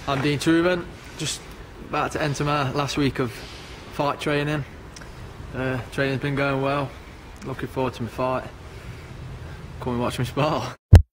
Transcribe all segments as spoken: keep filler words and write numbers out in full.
I'm Dean Truman, just about to enter my last week of fight training. Uh, training's been going well, looking forward to my fight. Come and watch me spar.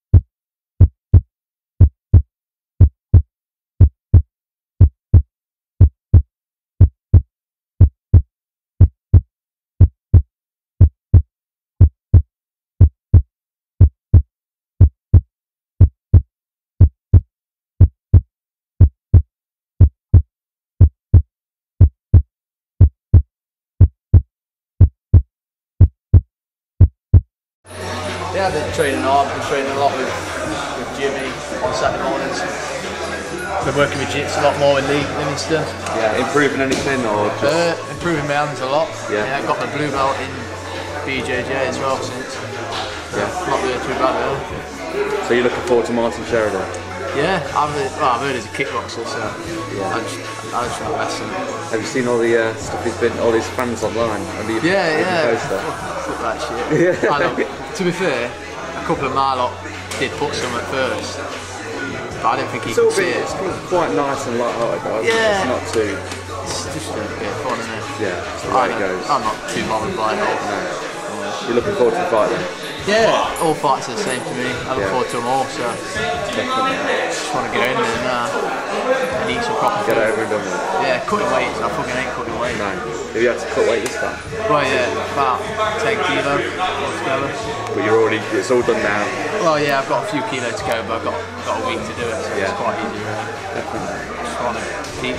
Yeah, I've been training hard, I've been training a lot with, with Jimmy on Saturday mornings. Been working with Jits a lot more with Lee Livingston. Yeah, improving anything or just... Uh, improving my hands a lot. Yeah. yeah. I got my blue belt in B J J as well since. So yeah. Not doing too bad though. So you're looking forward to Martin Sheridan? Yeah, I've heard, well, I've heard he's a kickboxer, so yeah. I just, I just want to wrestle. Have you seen all the uh, stuff he's been, all his fans online? You, yeah, yeah. Fuck, fuck that shit. Yeah. I know, to be fair, a couple of my lot did put some at first, but I didn't think he could see it. It's quite nice and light-hearted though. Yeah. It's not too... It's just a bit of fun, isn't it? Yeah, it's the way it goes. I'm not too bothered by it all. No. You're looking forward to the fight then? Yeah, all fights are the same to me. I look yeah. forward to them all, so definitely. Just want to get in there and, uh, and eat some proper Get food. over and done with it. Yeah, cutting weight, I fucking ain't cutting weight. No. Have you had to cut weight this time? Well, yeah, about ten kilo altogether. But you're already, it's all done now? Well, yeah, I've got a few kilos to go, but I've got, got a week to do it, so yeah. It's quite easy, really. Definitely. Just want to keep.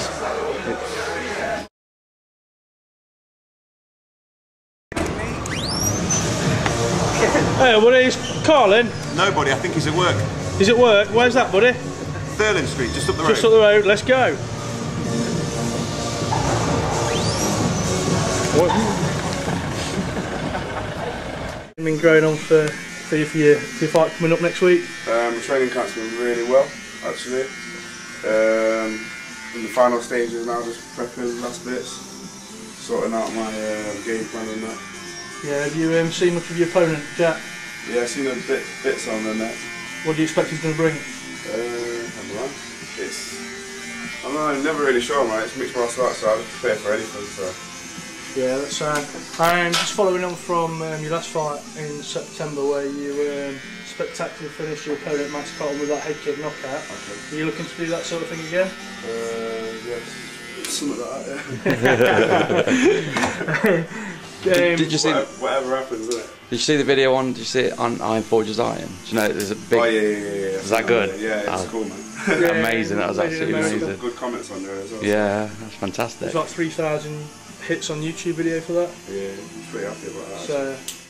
Hey, buddy, is Carlin? Nobody, I think he's at work. He's at work? Where's that, buddy? Thurling Street, just up the road. Just up the road, let's go. What? Been going on for, for, your, for, your, for your fight coming up next week? Um, training camp's going really well, actually. Um, in the final stages now, just prepping last bits, sorting out my uh, game plan and that. Yeah, have you um, seen much of your opponent, Jack? Yeah, I've seen a bit bits on the net. What do you expect he's going to bring? Uh, I don't know. It's, I don't know, I'm never really sure, mate. It's mixed martial arts, so I'll just prepare for anything. So. Yeah, that's uh, and just following on from um, your last fight in September, where you um, spectacularly finished your opponent Max Carlton with that head kick knockout. Okay. Are you looking to do that sort of thing again? Uh, yes, something like that. Yeah. Did, did you see whatever, whatever happens, isn't it? Did you see the video on? Did you see it on Iron Forge's Iron? Do you know there's a big? Oh yeah, yeah, yeah. yeah. Is that good? Yeah, yeah, it's oh. cool, man. Yeah, amazing. That was absolutely amazing. Some good comments on there as well. Yeah, that's fantastic. There's like three thousand hits on YouTube video for that. Yeah, I'm pretty happy about that. So.